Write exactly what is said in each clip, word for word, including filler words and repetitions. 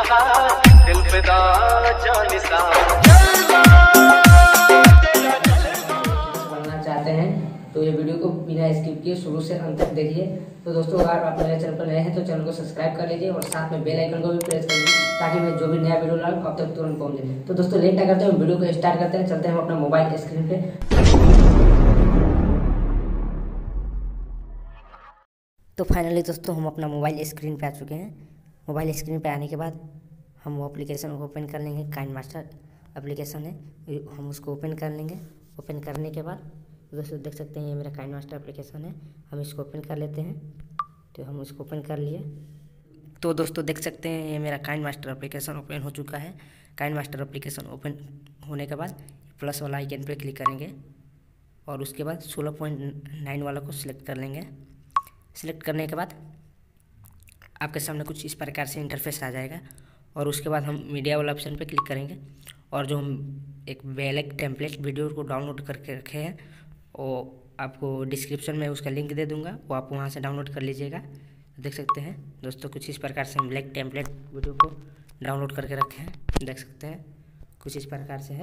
सा दिल फिदा जानिसा बनना चाहते हैं तो ये वीडियो को बिना स्किप किए शुरू से अंत तक देखिए। तो दोस्तों अगर आप मेरे चैनल पर नए हैं तो चैनल को सब्सक्राइब कर लीजिए और साथ में बेल आइकन को भी प्रेस कर लीजिए ताकि मैं जो भी नया वीडियो लाऊं अब तक तुरंत पहुंच जाए। तो दोस्तों लेट ना करते हैं, वीडियो को स्टार्ट करते हैं। चलते हैं हम अपना मोबाइल स्क्रीन पे। तो फाइनली दोस्तों हम अपना मोबाइल स्क्रीन पे आ चुके हैं। मोबाइल स्क्रीन पे आने के बाद हम वो एप्लीकेशन ओपन कर लेंगे। काइनमास्टर एप्लीकेशन है, हम उसको ओपन कर लेंगे। ओपन करने के बाद दोस्तों देख सकते हैं ये मेरा काइनमास्टर एप्लीकेशन है, हम इसको ओपन कर लेते हैं। तो हम इसको ओपन कर लिए। तो दोस्तों देख सकते हैं ये मेरा काइनमास्टर एप्लीकेशन ओपन हो चुका है। काइनमास्टर एप्लीकेशन ओपन होने के बाद प्लस वाला आइकन पे क्लिक करेंगे और उसके बाद सोलह पॉइंट नाइन वाला को सिलेक्ट कर लेंगे। सिलेक्ट करने के बाद आपके सामने कुछ इस प्रकार से इंटरफेस आ जाएगा और उसके बाद हम मीडिया वाला ऑप्शन पे क्लिक करेंगे और जो हम एक वेलेक टेम्पलेट वीडियो को डाउनलोड करके रखे हैं वो आपको डिस्क्रिप्शन में उसका लिंक दे दूंगा, वो आप वहाँ से डाउनलोड कर लीजिएगा। देख सकते हैं दोस्तों कुछ इस प्रकार से हम ब्लैक टेम्पलेट वीडियो को डाउनलोड करके रखे हैं। देख सकते हैं कुछ इस प्रकार से है।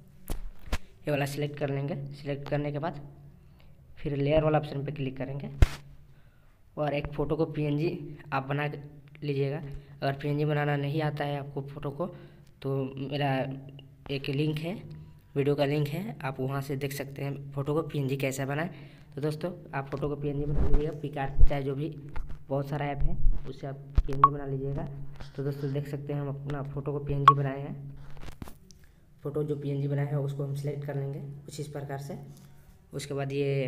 ये वाला सिलेक्ट कर लेंगे। सिलेक्ट करने के बाद फिर लेयर वाला ऑप्शन पे क्लिक करेंगे और एक फ़ोटो को पीएनजी आप बना लीजिएगा। अगर पीएनजी बनाना नहीं आता है आपको फ़ोटो को तो मेरा एक लिंक है, वीडियो का लिंक है, आप वहाँ से देख सकते हैं फ़ोटो को पीएनजी कैसे बनाएं। तो दोस्तों आप फ़ोटो को पीएनजी बना लीजिएगा। पिकआर्ट चाहे जो भी बहुत सारा ऐप है उससे आप पीएनजी बना लीजिएगा। तो दोस्तों देख सकते हैं हम अपना फ़ोटो को पीएनजी बनाए हैं। फ़ोटो जो पीएनजी बनाया है उसको हम सिलेक्ट कर लेंगे कुछ इस प्रकार से। उसके बाद ये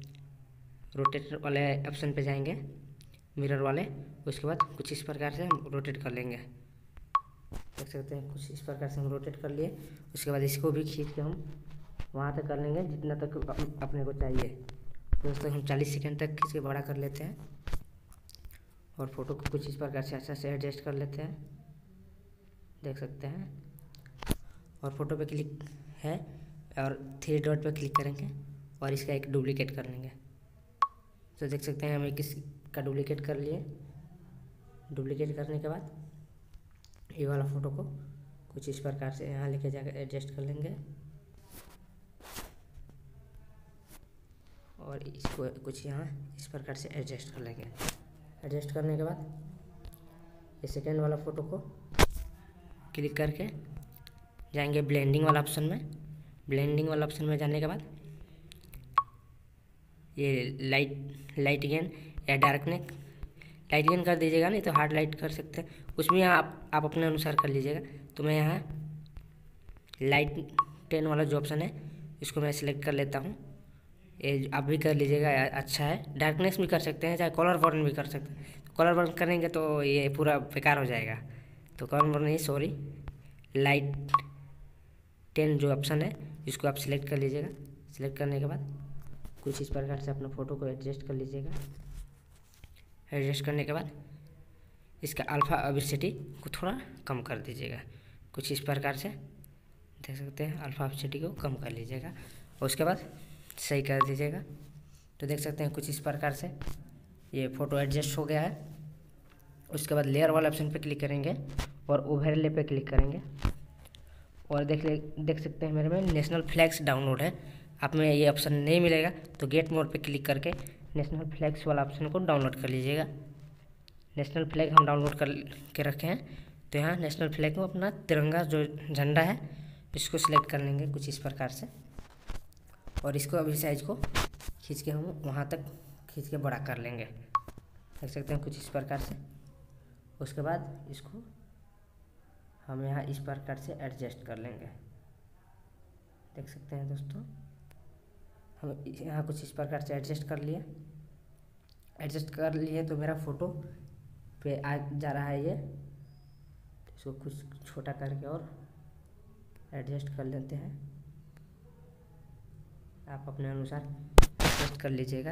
रोटेट वाले ऑप्शन पे जाएंगे, मिरर वाले। उसके बाद कुछ इस प्रकार से हम रोटेट कर लेंगे। देख सकते हैं कुछ इस प्रकार से हम रोटेट कर लिए। उसके बाद इसको भी खींच के हम वहाँ तक कर लेंगे जितना तक अपने को चाहिए। दोस्तों हम चालीस सेकंड तक खींच के बड़ा कर लेते हैं और फ़ोटो को कुछ इस प्रकार से अच्छा से एडजस्ट कर लेते हैं। देख सकते हैं और फ़ोटो पे क्लिक है और थ्री डॉट पे क्लिक करेंगे और इसका एक डुप्लीकेट कर लेंगे। तो देख सकते हैं हम एक इसका डुप्लीकेट कर लिए। डुप्लीकेट करने के बाद ये वाला फ़ोटो को कुछ इस प्रकार से यहाँ लेके जाकर एडजस्ट कर लेंगे और इसको कुछ यहाँ इस प्रकार से एडजस्ट कर लेंगे। एडजस्ट करने के बाद ये सेकेंड वाला फ़ोटो को क्लिक करके जाएंगे ब्लेंडिंग वाला ऑप्शन में। ब्लेंडिंग वाला ऑप्शन में जाने के बाद ये लाइट लाइट गेन या डार्कनेस लाइट गेन कर दीजिएगा, नहीं तो हार्ड लाइट कर सकते हैं। उसमें यहाँ आप आप अपने अनुसार कर लीजिएगा। तो मैं यहाँ लाइट टेन वाला जो ऑप्शन है इसको मैं सिलेक्ट कर लेता हूँ। ये आप भी कर लीजिएगा, अच्छा है। डार्कनेस भी कर सकते हैं, चाहे कलर बर्न भी कर सकते हैं। कलर बर्न करेंगे तो ये पूरा बेकार हो जाएगा। तो कलर बर्न नहीं, सॉरी, लाइट टेन जो ऑप्शन है इसको आप सिलेक्ट कर लीजिएगा। सिलेक्ट करने के बाद कुछ इस प्रकार से अपना फ़ोटो को एडजस्ट कर लीजिएगा। एडजस्ट करने के बाद इसका अल्फ़ा ऑपेसिटी को थोड़ा कम कर दीजिएगा कुछ इस प्रकार से। देख सकते हैं अल्फ़ा ऑपेसिटी को कम कर लीजिएगा और उसके बाद सही कर दीजिएगा। तो देख सकते हैं कुछ इस प्रकार से ये फ़ोटो एडजस्ट हो गया है। उसके बाद लेयर वाला ऑप्शन पे क्लिक करेंगे और ओवरले पे क्लिक करेंगे और देख ले देख सकते हैं मेरे में नेशनल फ्लैग्स डाउनलोड है। आप में ये ऑप्शन नहीं मिलेगा तो गेट मोड पे क्लिक करके नेशनल फ्लैग्स वाला ऑप्शन को डाउनलोड कर लीजिएगा। नेशनल फ्लैग हम डाउनलोड कर के रखे हैं। तो यहाँ नेशनल फ्लैग में अपना तिरंगा जो झंडा है इसको सिलेक्ट कर लेंगे कुछ इस प्रकार से और इसको अभी साइज को खींच के हम वहाँ तक खींच के बड़ा कर लेंगे। देख सकते हैं कुछ इस प्रकार से। उसके बाद इसको हम यहाँ इस प्रकार से एडजस्ट कर लेंगे। देख सकते हैं दोस्तों हम यहाँ कुछ इस प्रकार से एडजस्ट कर लिए। एडजस्ट कर लिए तो मेरा फ़ोटो पे आ जा रहा है ये। तो इसको कुछ छोटा करके और एडजस्ट कर लेते हैं। आप अपने अनुसार एडजस्ट कर लीजिएगा।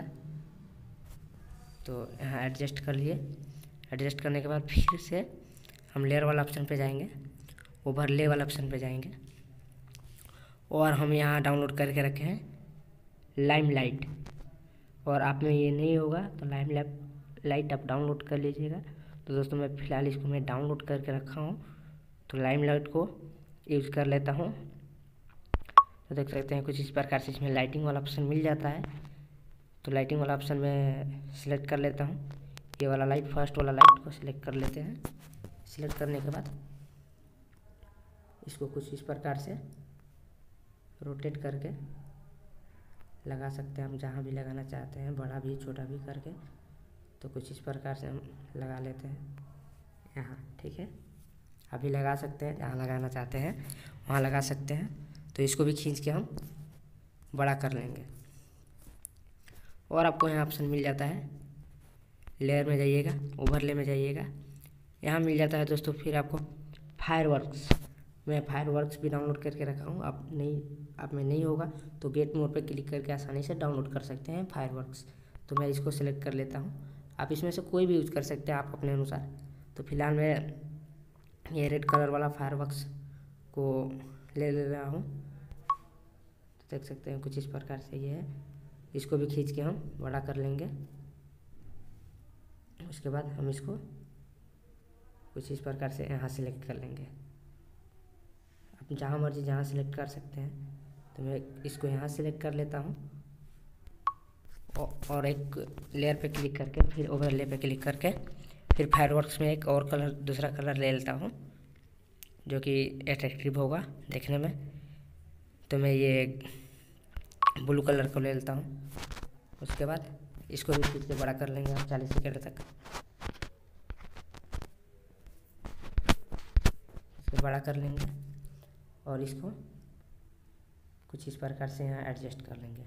तो यहाँ एडजस्ट कर लिए। एडजस्ट करने के बाद फिर से हम लेयर वाला ऑप्शन पे जाएंगे, ओवरले वाला ऑप्शन पे जाएंगे और हम यहाँ डाउनलोड करके रखे हैं लाइमलाइट। और आप में ये नहीं होगा तो लाइमलाइट आप डाउनलोड कर लीजिएगा। तो दोस्तों मैं फ़िलहाल इसको मैं डाउनलोड करके रखा हूँ। तो लाइमलाइट को यूज़ कर लेता हूँ। तो देख सकते हैं कुछ इस प्रकार से इसमें लाइटिंग वाला ऑप्शन मिल जाता है। तो लाइटिंग वाला ऑप्शन में सिलेक्ट कर लेता हूँ, ये वाला लाइट, फर्स्ट वाला लाइट को सिलेक्ट कर लेते हैं। सिलेक्ट करने के बाद इसको कुछ इस प्रकार से रोटेट करके लगा सकते हैं हम, जहाँ भी लगाना चाहते हैं, बड़ा भी छोटा भी करके। तो कुछ इस प्रकार से हम लगा लेते हैं यहाँ, ठीक है। अभी लगा सकते हैं, जहाँ लगाना चाहते हैं वहाँ लगा सकते हैं। तो इसको भी खींच के हम बड़ा कर लेंगे। और आपको यहाँ ऑप्शन मिल जाता है, लेयर में जाइएगा, ओवरले में जाइएगा, यहाँ मिल जाता है दोस्तों। फिर आपको फायरवर्क्स, मैं फायरवर्क्स भी डाउनलोड करके रखा हूँ। आप नहीं, आप में नहीं होगा तो गेट मोड पे क्लिक करके आसानी से डाउनलोड कर सकते हैं फायरवर्क्स। तो मैं इसको सिलेक्ट कर लेता हूँ। आप इसमें से कोई भी यूज़ कर सकते हैं आप अपने अनुसार। तो फिलहाल मैं ये रेड कलर वाला फायरवर्क्स को ले ले रहा हूँ। तो देख सकते हैं कुछ इस प्रकार से ये है। इसको भी खींच के हम बड़ा कर लेंगे। उसके बाद हम इसको कुछ इस प्रकार से यहाँ सिलेक्ट कर लेंगे। आप जहाँ मर्जी जहाँ सिलेक्ट कर सकते हैं। तो मैं इसको यहाँ सिलेक्ट कर लेता हूँ और एक लेयर पे क्लिक करके फिर ओवरले पे क्लिक करके फिर फायरवर्क्स में एक और कलर, दूसरा कलर ले लेता हूँ जो कि अट्रैक्टिव होगा देखने में। तो मैं ये ब्लू कलर को ले लेता हूँ। उसके बाद इसको भी फिर से बड़ा कर लेंगे हम चालीस सेकेंड तक। इसको बड़ा कर लेंगे और इसको कुछ इस प्रकार से यहाँ एडजस्ट कर लेंगे।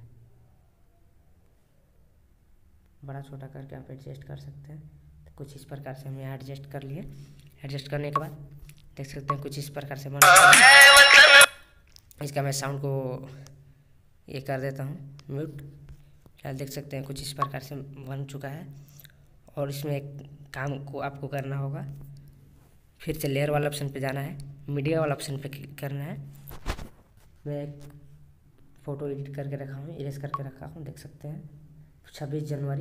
बड़ा छोटा करके आप एडजस्ट कर सकते हैं। तो कुछ इस प्रकार से हम यहाँ एडजस्ट कर लिए। एडजस्ट करने के बाद देख सकते हैं कुछ इस प्रकार से बना। इसका मैं साउंड को ये कर देता हूँ म्यूट। क्या देख सकते हैं कुछ इस प्रकार से बन चुका है। और इसमें एक काम को आपको करना होगा, फिर से लेयर वाला ऑप्शन पे जाना है, मीडिया वाला ऑप्शन पे क्लिक करना है। मैं एक फ़ोटो एडिट करके रखा हूँ, इरेज करके रखा हूँ, देख सकते हैं छब्बीस जनवरी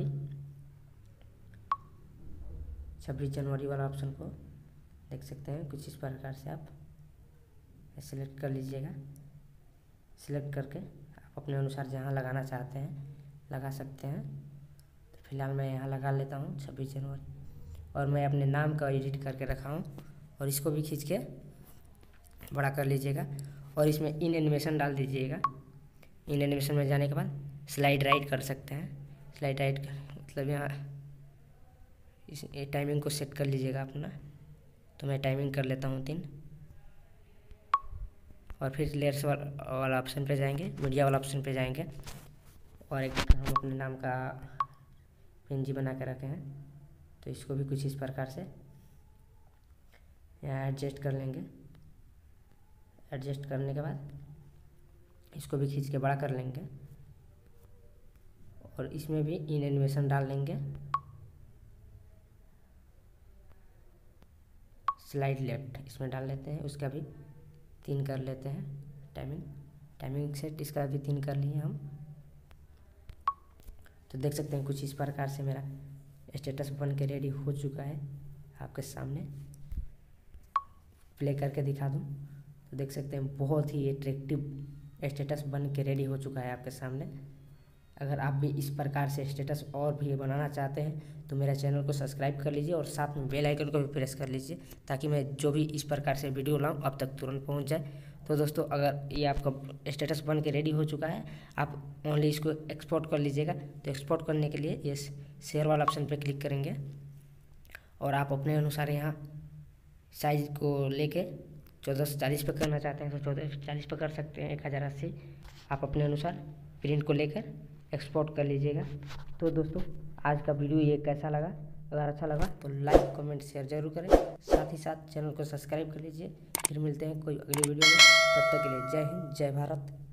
छब्बीस जनवरी वाला ऑप्शन को देख सकते हैं। कुछ इस प्रकार से आप सिलेक्ट कर लीजिएगा। सिलेक्ट करके आप अपने अनुसार जहाँ लगाना चाहते हैं लगा सकते हैं। तो फिलहाल मैं यहाँ लगा लेता हूँ छब्बीस जनवरी। और मैं अपने नाम का एडिट करके रखा हूँ और इसको भी खींच के बड़ा कर लीजिएगा। और इसमें इन एनिमेशन डाल दीजिएगा। इन एनिमेशन में जाने के बाद स्लाइड राइट कर सकते हैं। स्लाइड राइट कर मतलब यहाँ इस ये टाइमिंग को सेट कर लीजिएगा अपना। तो मैं टाइमिंग कर लेता हूँ तीन। और फिर लेयर्स वाला ऑप्शन पे जाएंगे, मीडिया वाला ऑप्शन पे जाएंगे और एक हम अपने नाम का पीएनजी बना के रखे हैं। तो इसको भी कुछ इस प्रकार से यहाँ एडजस्ट कर लेंगे। एडजस्ट करने के बाद इसको भी खींच के बड़ा कर लेंगे और इसमें भी इन एनिमेशन डाल लेंगे। स्लाइड लेफ्ट इसमें डाल लेते हैं, उसका भी तीन कर लेते हैं। टाइमिंग टाइमिंग सेट इसका भी तीन कर लिए हम। तो देख सकते हैं कुछ इस प्रकार से मेरा स्टेटस बन के रेडी हो चुका है आपके सामने। प्ले करके दिखा दूं तो देख सकते हैं बहुत ही अट्रैक्टिव स्टेटस बन के रेडी हो चुका है आपके सामने। अगर आप भी इस प्रकार से स्टेटस और भी बनाना चाहते हैं तो मेरा चैनल को सब्सक्राइब कर लीजिए और साथ में बेल आइकन को भी प्रेस कर लीजिए ताकि मैं जो भी इस प्रकार से वीडियो लाऊं आप तक तुरंत पहुंच जाए। तो दोस्तों अगर ये आपका स्टेटस बन के रेडी हो चुका है, आप ओनली इसको एक्सपोर्ट कर लीजिएगा। तो एक्सपोर्ट करने के लिए ये शेयर वाला ऑप्शन पर क्लिक करेंगे और आप अपने अनुसार यहाँ साइज को लेके चौदह सौ चालीस पे करना चाहते हैं तो चौदह सौ चालीस पे कर सकते हैं। एक हज़ार अस्सी आप अपने अनुसार प्रिंट को लेकर एक्सपोर्ट कर लीजिएगा। तो दोस्तों आज का वीडियो ये कैसा लगा? अगर अच्छा लगा तो लाइक कमेंट शेयर जरूर करें। साथ ही साथ चैनल को सब्सक्राइब कर लीजिए। फिर मिलते हैं कोई अगली वीडियो में। तब तक के लिए जय हिंद, जय भारत।